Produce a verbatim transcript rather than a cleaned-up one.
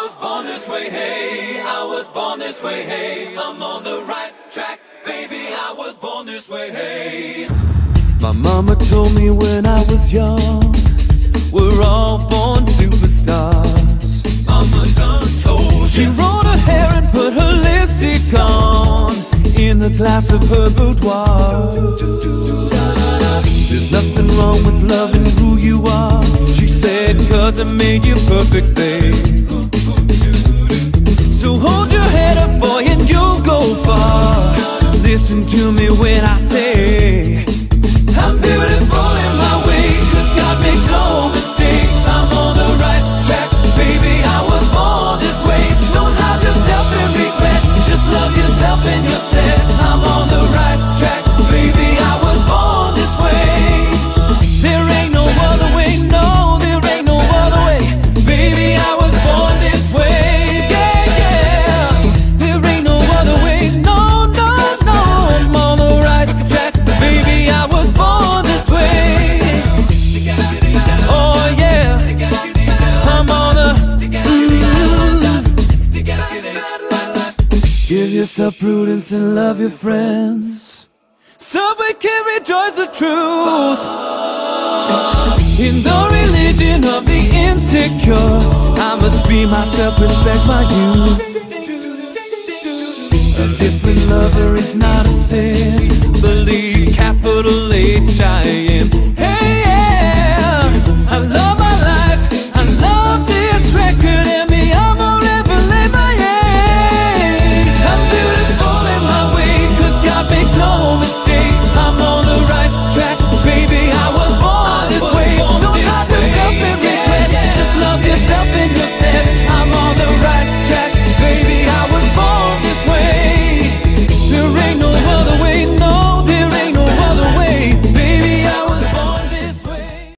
was born this way, hey, I was born this way, hey, I'm on the right track, baby, I was born this way, hey. My mama told me when I was young, we're all born superstars. Mama done told She you. rolled her hair and put her lipstick on in the glass of her boudoir. There's nothing wrong with loving who you are, she said, cause it made you perfect, babe. So hold your head up, boy, and you'll go far. Listen to me when I say I'm beautiful in my way, cause God makes no mistakes. I'm on the right track, baby, I was born this way. Don't hide yourself in regret, just love yourself and you're set. I'm on the right track, baby, I was born this way. There ain't no other way, no, there ain't no other way. Baby, I was born this way, yeah, yeah. There ain't no other way, no, no, no. I'm on the right track, baby, I was born this way. Oh yeah, I'm on the mm. Give yourself prudence and love your friends, so we can rejoice the truth. In the religion of the insecure, I must be myself, respect my youth. A different lover is not a sin, believe capital H I M